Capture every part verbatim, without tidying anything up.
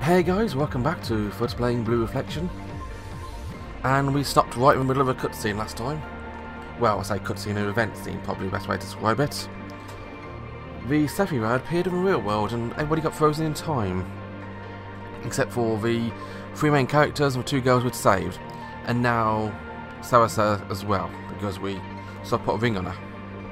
Hey guys, welcome back to Fudce playing Blue Reflection. And we stopped right in the middle of a cutscene last time. Well, I say cutscene, an event scene, probably the best way to describe it. The Sephirot appeared in the real world and everybody got frozen in time. Except for the three main characters and the two girls we'd saved. And now Sarasa as well, because we sort of put a ring on her.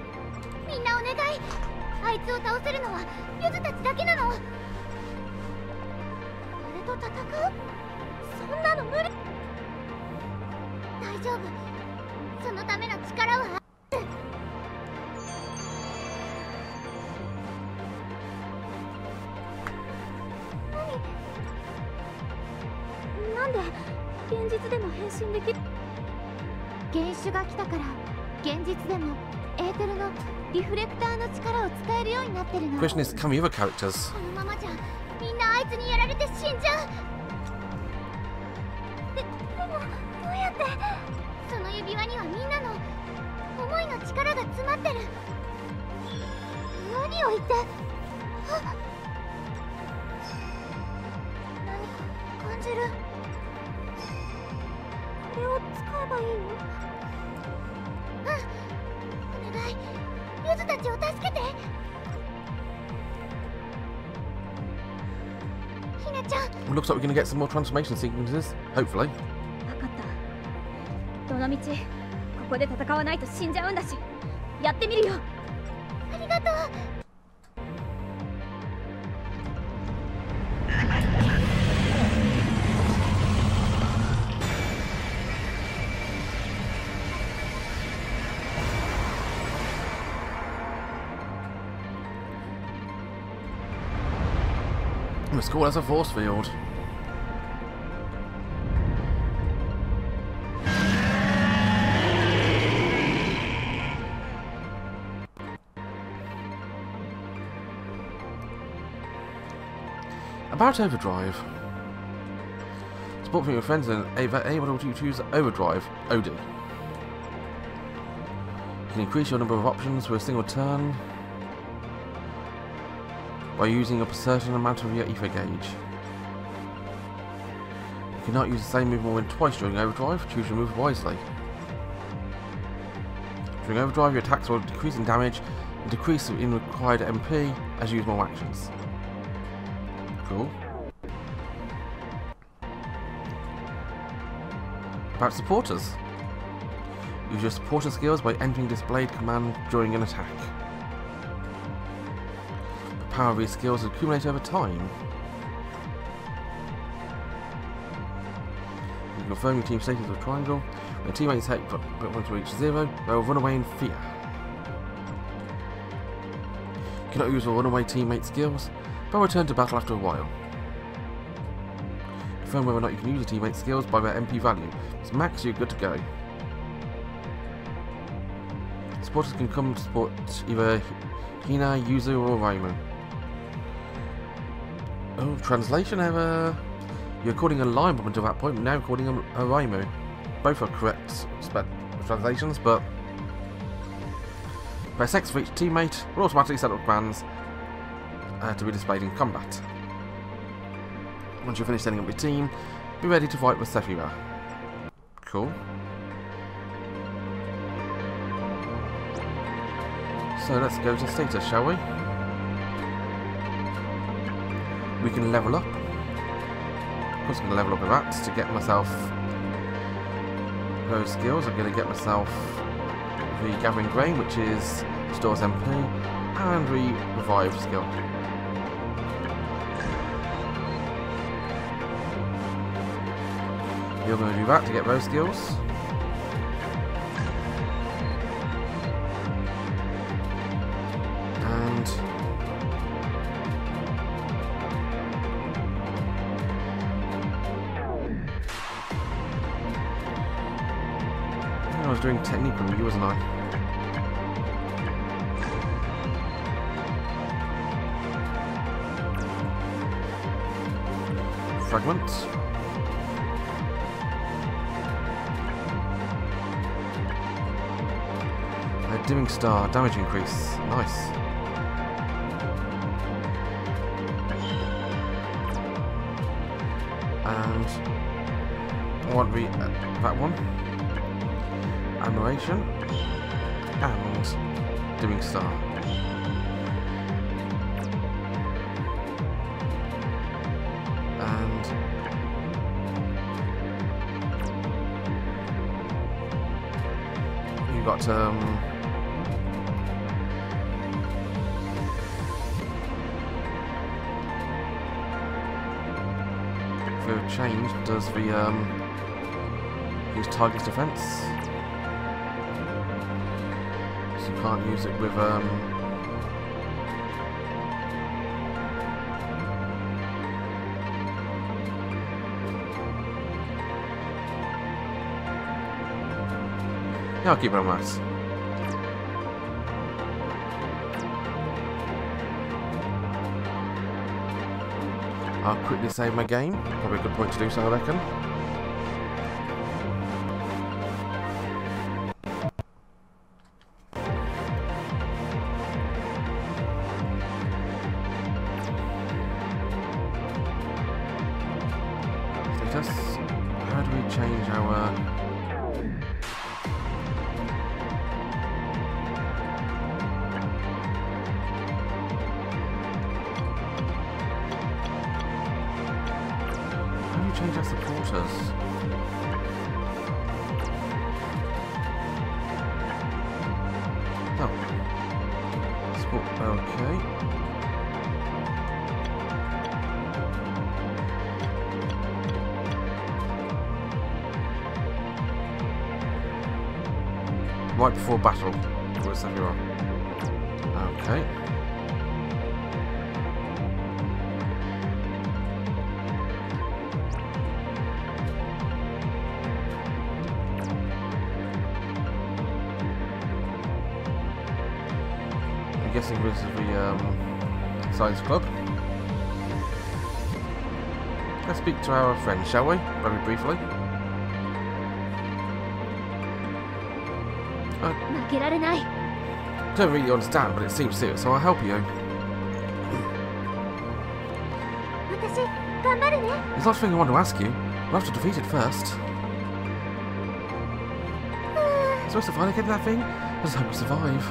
Question is, can the other characters? It looks like we're going to get some more transformation sequences, hopefully. The school has a force field. About Overdrive. Support from your friends and able to choose Overdrive, O D. You can increase your number of options for a single turn by using a certain amount of your ether gauge. You cannot use the same move more than twice during Overdrive. Choose your move wisely. During Overdrive, your attacks will decrease in damage and decrease in required M P as you use more actions. Cool. About supporters. Use your supporter skills by entering displayed command during an attack. The power of these skills accumulate over time. You can confirm your team status with triangle. When teammates hit point to reach zero, they will run away in fear. You cannot use your runaway teammate skills, but return to battle after a while. Confirm whether or not you can use your teammate skills by their M P value. If it's max, you're good to go. Supporters can come to support either Hina, Yuzu, or Lime. Oh, translation error. You're recording a Lime up until that point, but now recording a, a Lime. Both are correct translations, but press X for each teammate will automatically set up commands uh, to be displayed in combat. Once you're finished setting up your team, be ready to fight with Sephirot. Cool. So let's go to status, shall we? We can level up. Of course I'm going to level up with that to get myself those skills. I'm going to get myself the Gathering Grain, which is stores M P, and the Revive skill. You're going to do that to get those skills. And I was doing technique with you, wasn't I? Fragments. A dimming star, damage increase. Nice. And I want to be uh, that one. Admiration. And doing star. And you got um for a change does the um use Tiger's defense. So you can't use it with um yeah, I'll keep it on max. I'll quickly save my game. Probably a good point to do so, I reckon. Status. How do we change our... change our supporters. Oh. Support, okay. Right before battle with Sephirot. Okay. I'm guessing this is the um, science club. Let's speak to our friend, shall we? Very briefly. I don't really understand, but it seems serious, so I'll help you. There's lots of things I want to ask you. We'll have to defeat it first. Am I supposed to finally get that thing? I just hope we survive.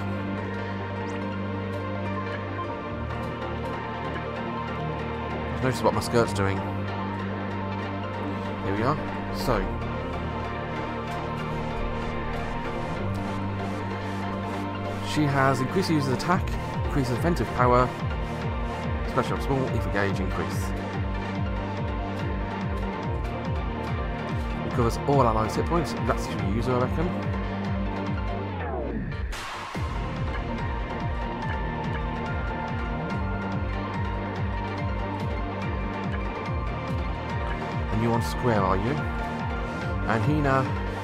Notice what my skirt's doing. Here we are. So, she has increased user's attack, increases offensive power, special up small, ether gauge increase. Recovers all allies hit points. That's for user, I reckon. You on square, are you? And Hina.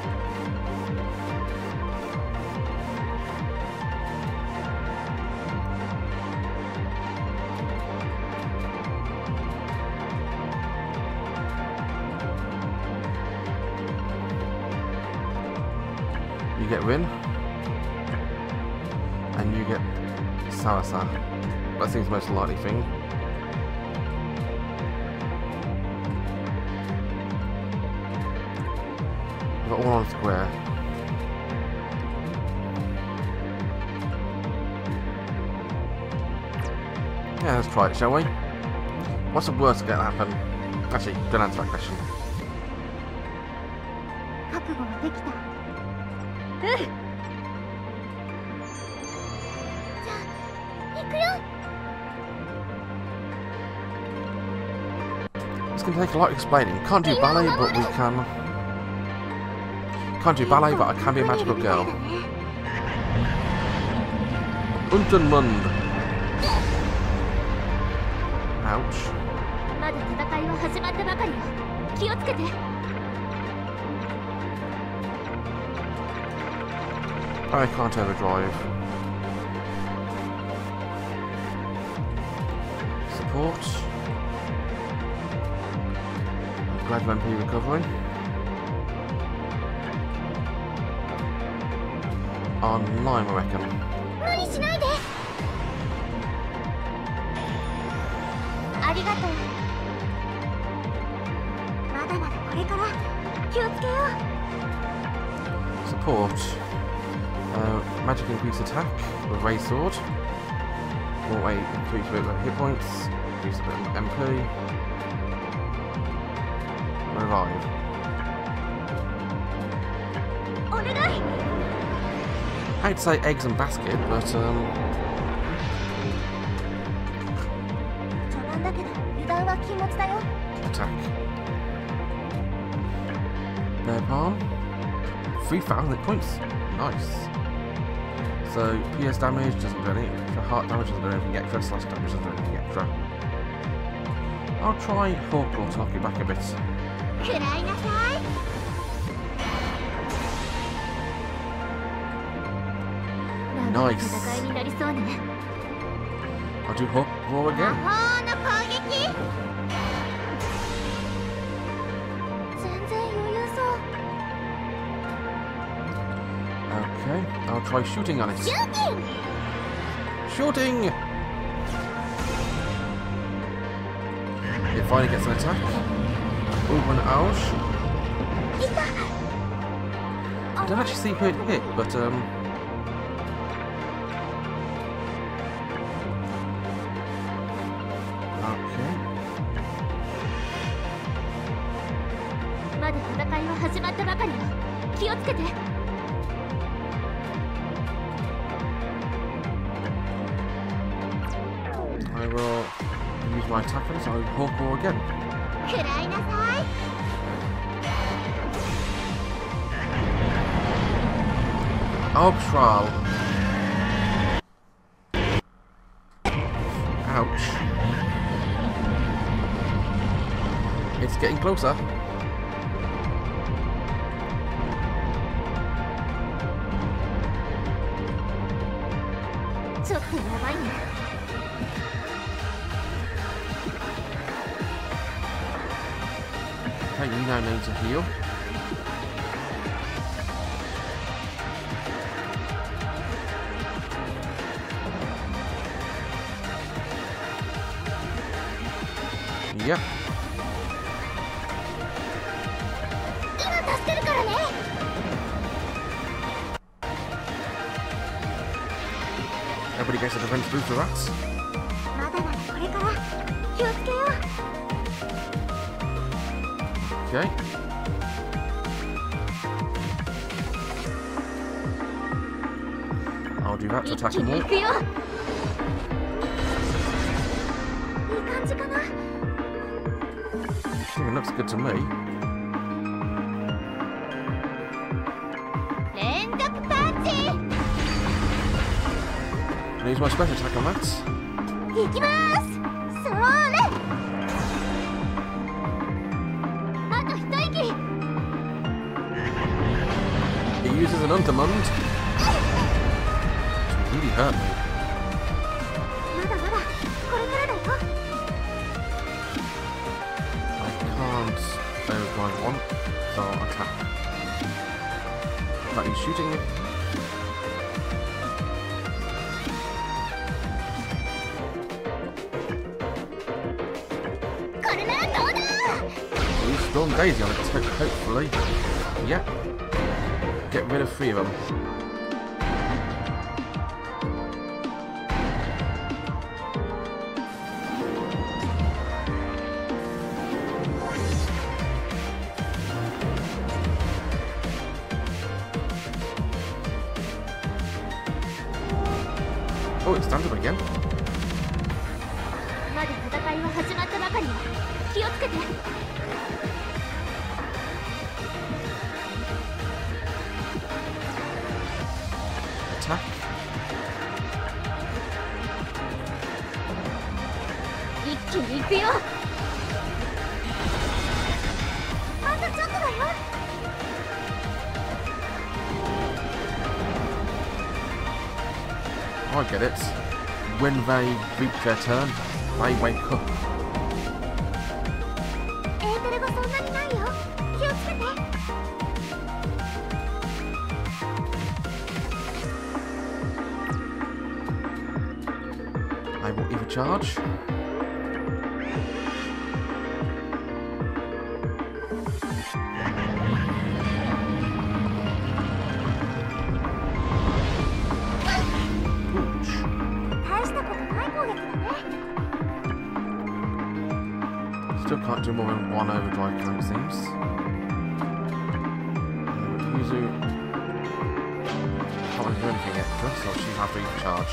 You get Rin. And you get Salazar. That seems the most likely thing. All on square. Yeah, let's try it, shall we? What's the worst that can happen? Actually, don't answer that question. It's going to take a lot of explaining. Can't do ballet, but we can... Can't do ballet, but I can be a magical girl. Untermund. Ouch. I can't overdrive. Support. Gradual M P recovery. On Lime, I reckon. Support. Uh, magic increase attack with raised sword. More weight, increase a bit of hit points. Increase a bit of M P. Revive. I hate to say eggs and basket, but um. Attack. Bear palm. three thousand hit points. Nice. So, P S damage doesn't do anything extra, heart damage doesn't do anything extra, slash damage doesn't do anything extra. I'll try Hawkclaw to knock you back a bit. Nice. I'll do Hawkclaw again. Okay, I'll try shooting on it. Shooting! Shooting! It finally gets an attack. Open ouch. I don't actually see who it hit, but um. Okay. I will use my attack on it, so I'll Hawkclaw again. Arbitral. Ouch. It's getting closer. Okay, you now need to heal. Yeah. Everybody gets a defense boost for rats. Okay. I'll do that to attack them all. It looks good to me. I'll use my special attack on that. He uses an Untermund. It really hurt me. One, so attack. But he's shooting it. He's Storm Daisy on it, so hopefully. Yeah. Get rid of three of them. Oh, it's standard again. Attack. I get it. When they reach their turn, they wake up. I will either charge. Still can't do more than one overdrive count, it seems. Uh, Yuzu can't really do anything extra, so she'll have to eat charge.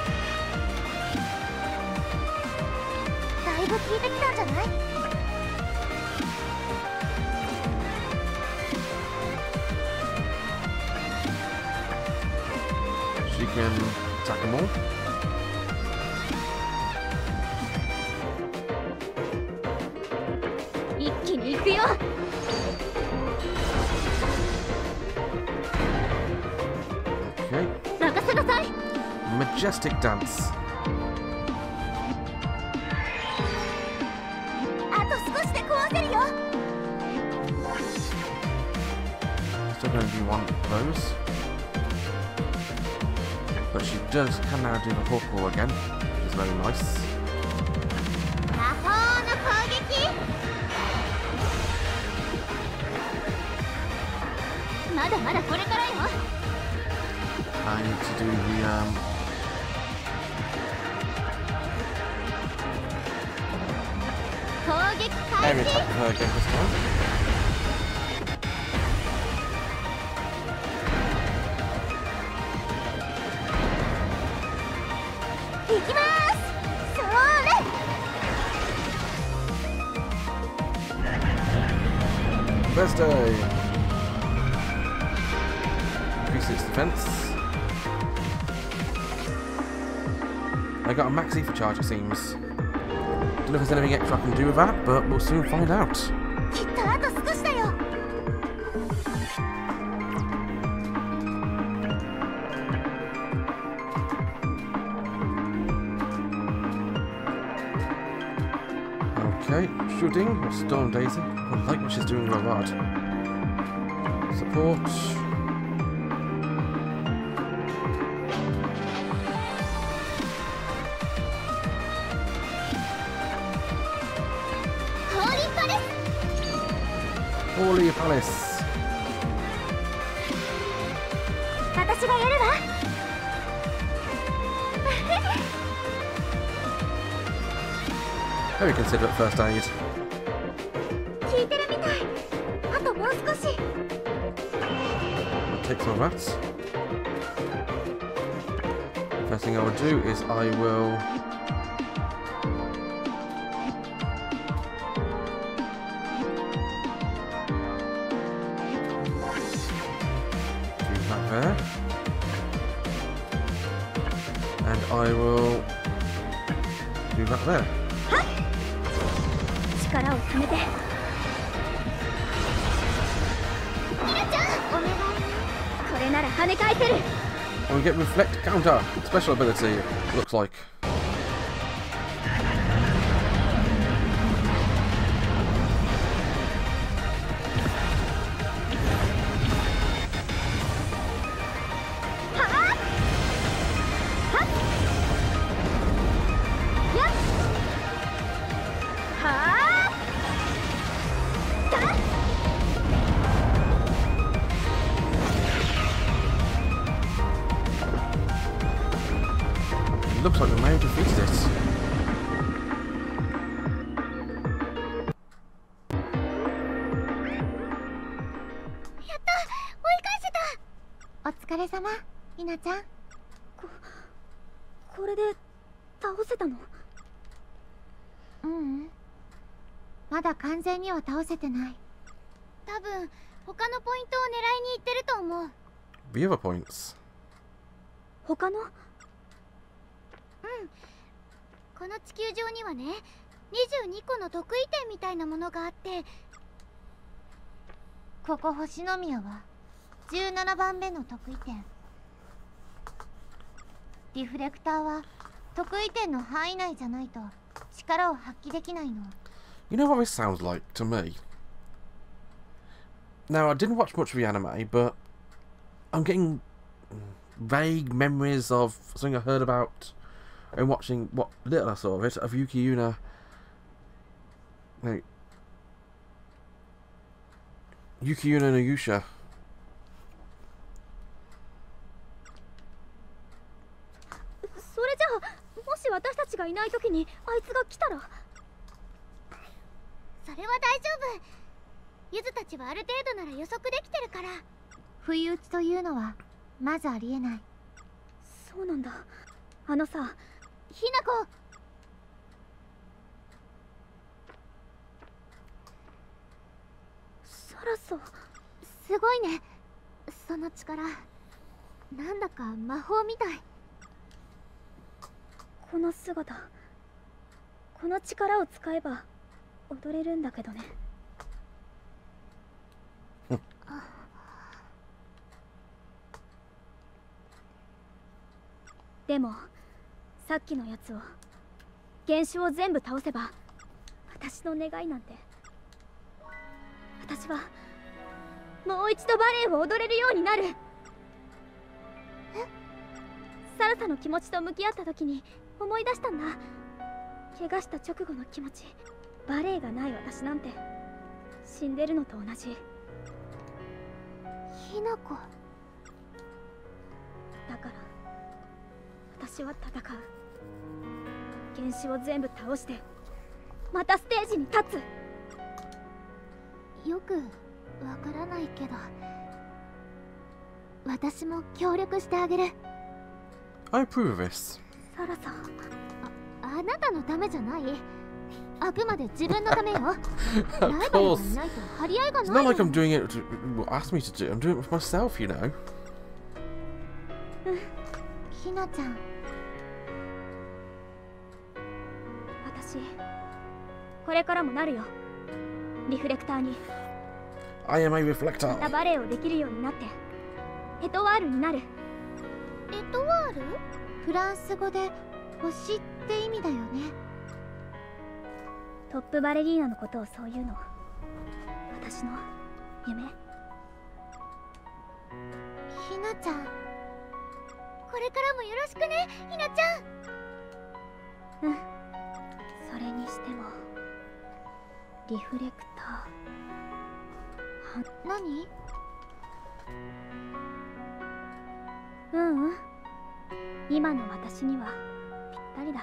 She can attack them all. Okay. Majestic dance. Still going to do one of those. But she does can now do the hook roll again, which is very nice. I need to do the um area attack with her again this time. Bestowed. Increase its defense. I got a max ether charge, it seems. Don't know if there's anything extra I can do with that, but we'll soon find out. Okay, shooting or Storm Daisy. I like what she's doing with her rod. Support. Holy Palace. Very considerate first aid. I'll take some of that. First thing I will do is I will there. And I will do that there. And we get Reflect counter, special ability, looks like. Looks like we may have defeated it. The other points. この地球上にはね、にじゅうにこの得意点みたいなものがあって、ここ星宮はじゅうななばんめの得意点。リフレクターは得意点の範囲内じゃないと力を発揮できないの。 You know what this sounds like to me? Now, I didn't watch much of the anime, but I'm getting vague memories of something I heard about and watching what little I saw of it, of Yuki Yuna. Like, Yuki Yuna no Yusha. れは大丈夫。ゆずたちはある程度なら予測できてるから。不意打ちというのはまずありえない。 そうなんだ。あのさ、 ひなこ。 サラソ。 すごいね、その力。なんだか魔法みたい。 この姿、この力を使えば踊れるんだけどね。でもさっきのやつを、原種を全部倒せば私の願いなんて、私はもう一度バレエを踊れるようになる。え？サラサの気持ちと向き合った時に思い出したんだ。怪我した直後の気持ち。バレエがない私なんて死んでるのと同じ。 ひなこ。 だから私は戦う。原種を全部倒してまたステージに立つ。 よくわからないけど、私も協力してあげる。 I approve of this. サラさん、 あ、あなたのためじゃない。あくまで自分のためよ。ライバルがいないと張り合いがない。 It's not like I'm doing it to well, ask me to do. I'm doing it for myself, you know. うん、ひなちゃん。 私これからもなるよ、リフレクターに。 I am a ま reflector. たバレエをできるようになってエトワールになる。 エトワール？フランス語で星って意味だよね。 トップバレリーナのことをそういうの、私の夢。 ひなちゃん、これからもよろしくね、ひなちゃん。 うん、それにしてもリフレクター。 何？ うんうん、今の私にはぴったりだ。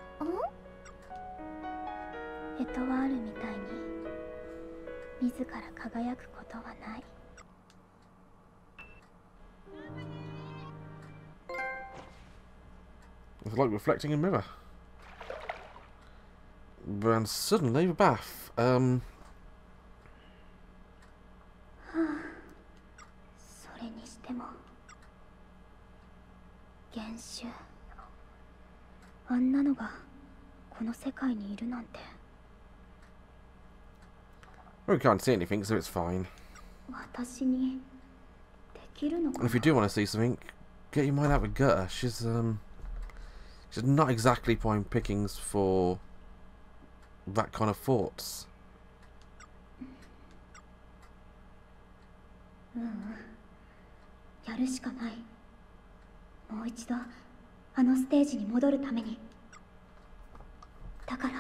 エトワールみたいに自ら輝くことはない。 It's like reflecting a mirror. And suddenly we're bath. Um. はあ、それにしても原種、あんなのがこの世界にいるなんて。 We can't see anything, so it's fine. 私にできるのか And な。 if you do want to see something, get your mind out of gutter. She's um, she's not exactly prime pickings for that kind of thoughts. うんうん、やるしかない。もう一度あのステージに戻るために。だから。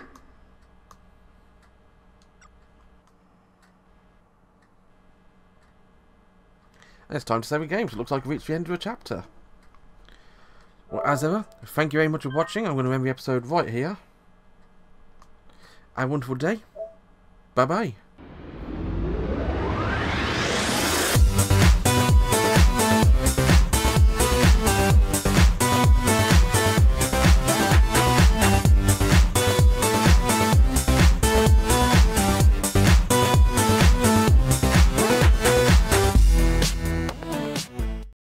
And it's time to save a game, so it looks like we've reached the end of a chapter. Well, as ever, thank you very much for watching. I'm going to end the episode right here. Have a wonderful day. Bye-bye.